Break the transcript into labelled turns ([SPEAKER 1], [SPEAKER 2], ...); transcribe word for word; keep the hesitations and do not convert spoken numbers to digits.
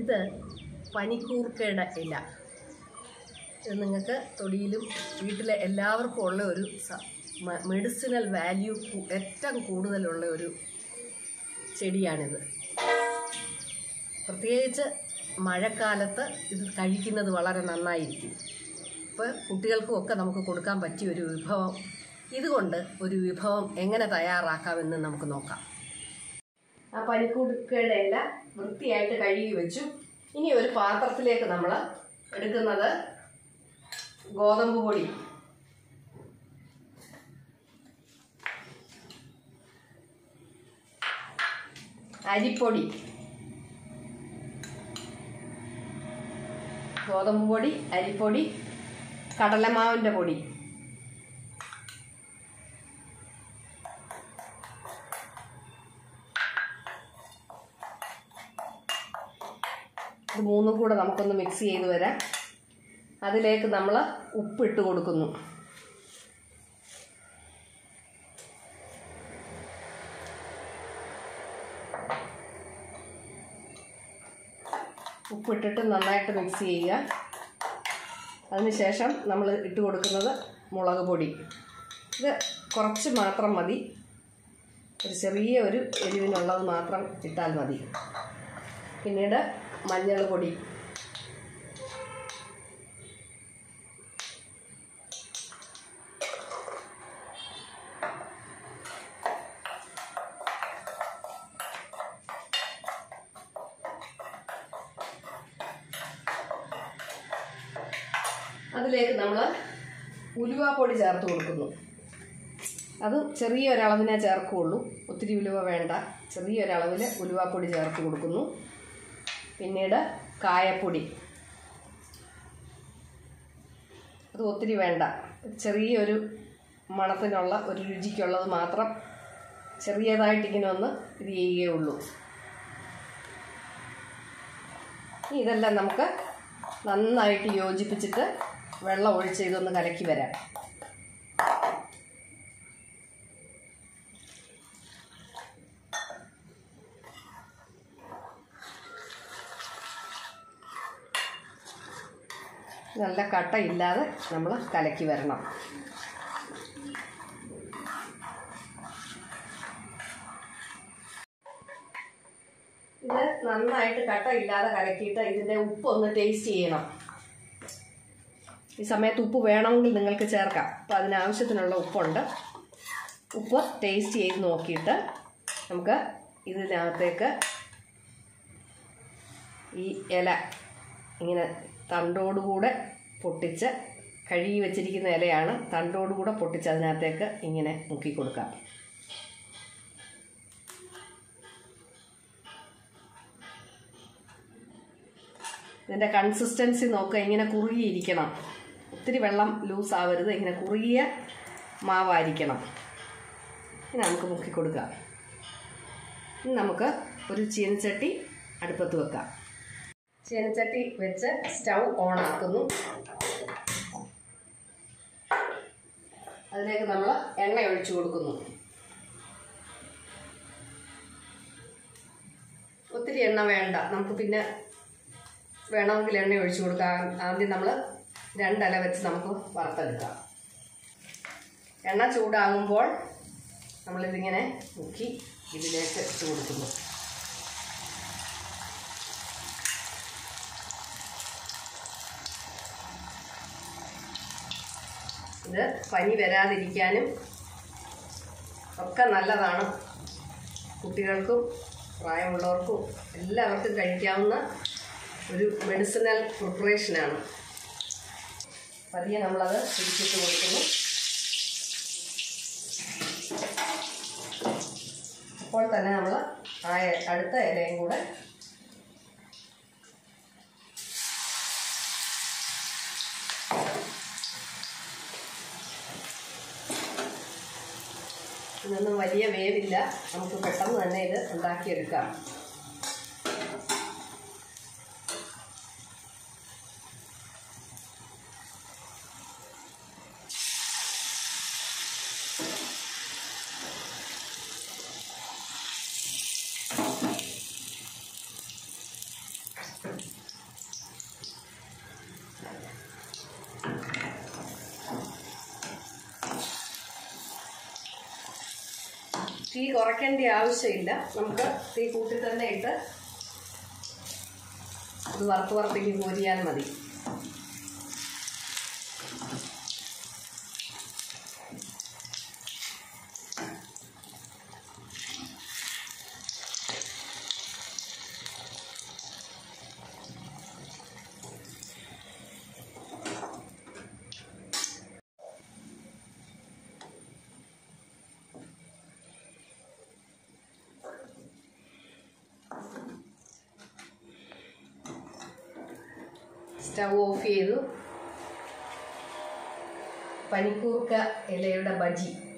[SPEAKER 1] ഇത് പനിക്കൂർക്കയുടെ ഇല. ഇത് നിങ്ങൾക്ക് തൊടിയിലും വീട്ടിലെ എല്ലാവർക്കും ഉള്ള ഒരു മെഡിസിനൽ വാല്യൂ ഏറ്റവും കൂടുതലുള്ള ഒരു ചെടിയാണിത്. പ്രത്യേകിച്ച് മഴക്കാലത്ത് ഇത് കഴിക്കുന്നത് വളരെ നന്നായിരിക്കും. ഇപ്പോൾ കുട്ടികൾക്കും ഒക്കെ നമുക്ക് കൊടുക്കാൻ പറ്റിയ ഒരു വിഭവം. ഇതുകൊണ്ട് ഒരു വിഭവം എങ്ങനെ തയ്യാറാക്കാമെന്ന് നമുക്ക് നോക്കാം. ആ പനിക്കൂർക്കയുടെ ഇല വൃത്തിയായിട്ട് കഴുകി വെച്ചു. ഇനി ഒരു പാത്രത്തിലേക്ക് നമ്മൾ എടുക്കുന്നത് ഗോതമ്പ് പൊടി, അരിപ്പൊടി, ഗോതമ്പ് പൊടി, അരിപ്പൊടി, കടലമാവിൻ്റെ പൊടി, ഇത് മൂന്നും കൂടെ നമുക്കൊന്ന് മിക്സ് ചെയ്ത് വരാം. അതിലേക്ക് നമ്മൾ ഉപ്പിട്ട് കൊടുക്കുന്നു. ഉപ്പിട്ടിട്ട് നന്നായിട്ട് മിക്സ് ചെയ്യുക. അതിനുശേഷം നമ്മൾ ഇട്ട് കൊടുക്കുന്നത് മുളക് പൊടി. ഇത് കുറച്ച് മാത്രം മതി, ഒരു ചെറിയ ഒരു എരിവിനുള്ളത് മാത്രം ഇട്ടാൽ മതി. പിന്നീട് മഞ്ഞൾ പൊടി, അതിലേക്ക് നമ്മൾ ഉലുവാപ്പൊടി ചേർത്ത് കൊടുക്കുന്നു. അത് ചെറിയൊരളവിനെ ചേർക്കുകയുള്ളൂ, ഒത്തിരി ഉലുവ വേണ്ട. ചെറിയൊരളവിൽ ഉലുവാപ്പൊടി ചേർത്ത് കൊടുക്കുന്നു. പിന്നീട് കായപ്പൊടി, അത് ഒത്തിരി വേണ്ട, ചെറിയൊരു മണത്തിനുള്ള ഒരു രുചിക്കുള്ളത് മാത്രം ചെറിയതായിട്ടിങ്ങനെ ഒന്ന് ഇത് ചെയ്യുകയുള്ളൂ. ഇതെല്ലാം നമുക്ക് നന്നായിട്ട് യോജിപ്പിച്ചിട്ട് വെള്ളം ഒഴിച്ച് ഇതൊന്ന് കലക്കി വരാം. നല്ല കട്ടയില്ലാതെ നമ്മൾ കലക്കി വരണം. ഇത് നന്നായിട്ട് കട്ടയില്ലാതെ കലക്കിയിട്ട് ഇതിൻ്റെ ഉപ്പൊന്ന് ടേസ്റ്റ് ചെയ്യണം. ഈ സമയത്ത് ഉപ്പ് വേണമെങ്കിൽ നിങ്ങൾക്ക് ചേർക്കാം. അപ്പോൾ അതിനാവശ്യത്തിനുള്ള ഉപ്പുണ്ട്. ഉപ്പ് ടേസ്റ്റ് ചെയ്ത് നോക്കിയിട്ട് നമുക്ക് ഇതിനകത്തേക്ക് ഈ ഇല ഇങ്ങനെ തണ്ടോടുകൂടെ പൊട്ടിച്ച്, കഴുകി വെച്ചിരിക്കുന്ന ഇലയാണ്, തണ്ടോടുകൂടെ പൊട്ടിച്ച് അതിനകത്തേക്ക് ഇങ്ങനെ മുക്കി കൊടുക്കാം. ഇതിൻ്റെ കൺസിസ്റ്റൻസി നോക്കുക, ഇങ്ങനെ കുറുകിയിരിക്കണം. ഒത്തിരി വെള്ളം ലൂസ് ആവരുത്, ഇങ്ങനെ കുറുകിയ മാവായിരിക്കണം. ഇനി നമുക്ക് മുക്കി കൊടുക്കാം. ഇനി നമുക്ക് ഒരു ചീനച്ചട്ടി അടുപ്പത്ത് വെക്കാം. ചീനച്ചട്ടി വെച്ച് സ്റ്റൗ ഓൺ ആക്കുന്നു. അതിലേക്ക് നമ്മൾ എണ്ണ ഒഴിച്ചു കൊടുക്കുന്നു. ഒത്തിരി എണ്ണ വേണ്ട, നമുക്ക് പിന്നെ വേണമെങ്കിൽ എണ്ണ ഒഴിച്ചു കൊടുക്കാം. ആദ്യം നമ്മൾ രണ്ടില വെച്ച് നമുക്ക് വറുത്തെടുക്കാം. എണ്ണ ചൂടാകുമ്പോൾ നമ്മളിതിങ്ങനെ മുക്കി ഇതിലേക്ക് ഇട്ട് കൊടുക്കുന്നു. ഇത് പനി വരാതിരിക്കാനും ഒക്കെ നല്ലതാണ്. കുട്ടികൾക്കും പ്രായമുള്ളവർക്കും എല്ലാവർക്കും കഴിക്കാവുന്ന ഒരു മെഡിസിനൽ പ്രിപ്പറേഷനാണ്. പതിയെ നമ്മളത് തിരിച്ചിട്ട് കൊടുക്കുന്നു. അപ്പോൾ തന്നെ നമ്മൾ ആ അടുത്ത ഇലയും കൂടെ ഇതൊന്നും വലിയ വേവില്ല, നമുക്ക് പെട്ടെന്ന് തന്നെ ഇത് ഉണ്ടാക്കിയെടുക്കാം. തീ കുറയ്ക്കേണ്ട ആവശ്യമില്ല. നമുക്ക് തീ കൂട്ടി തന്നെ ഇട്ട് അത് വറുത്ത് വറുത്തേക്ക് കോരിയാൽ മതി. സ്റ്റവ് ഓഫ് ചെയ്തു. പനിക്കൂർക്ക ഇലയുടെ ബജി